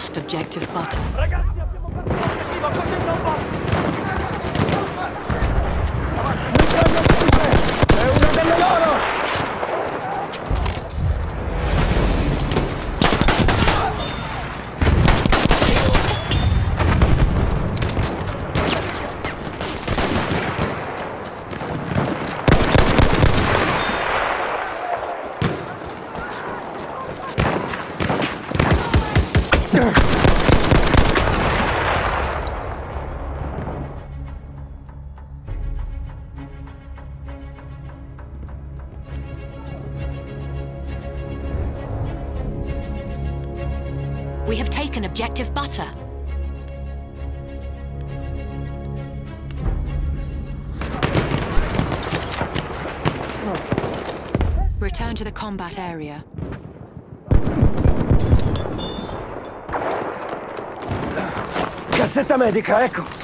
lost objective butter. Ragazzi, abbiamo perso l'obiettivo, così non va! È una delle loro! We have taken objective butter. Return to the combat area. Cassetta medica, ecco!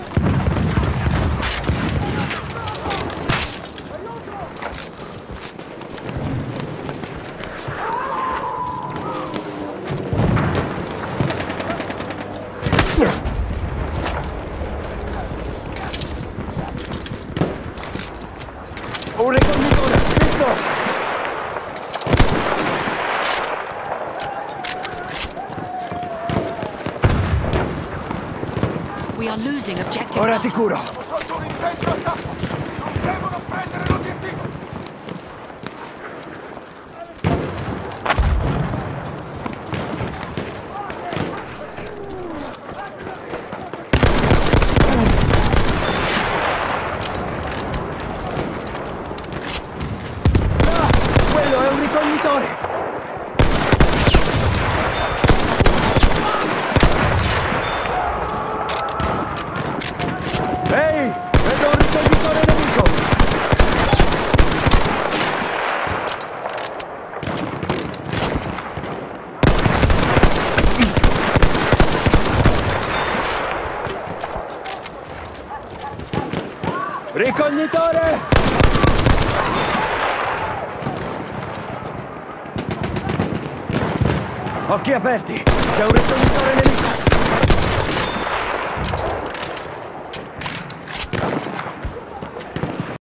Un ricognitore, visto! We are losing objective Ora ti butter. curo! Siamo sotto un intenso attacco! Non devono prendere l'obiettivo! Quello è un ricognitore! Ehi! Vedo un ricognitore nemico! Ricognitore! Occhi aperti! C'è un ricognitore nemico!